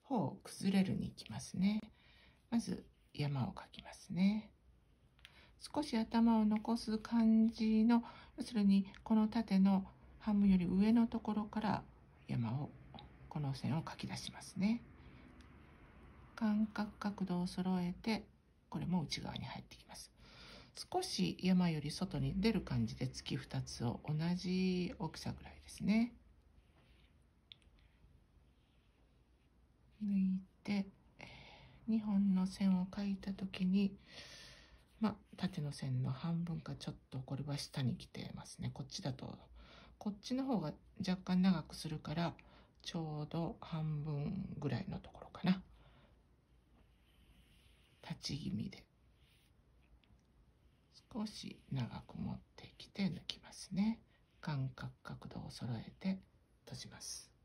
方を崩れるに行きますね。まず山を描きますね。少し頭を残す感じの、要するにこの縦の半分より上のところから山を、この線を描き出しますね。間隔角度を揃えて、これも内側に入ってきます。少し山より外に出る感じで月2つを同じ大きさぐらいですね。抜いて2本の線を描いた時に、縦の線の半分かちょっと、これは下に来てますね。こっちだとこっちの方が若干長くするから、ちょうど半分ぐらいのところかな。立ち気味で少し長く持ってきて抜きますね。間隔角度を揃えて閉じます。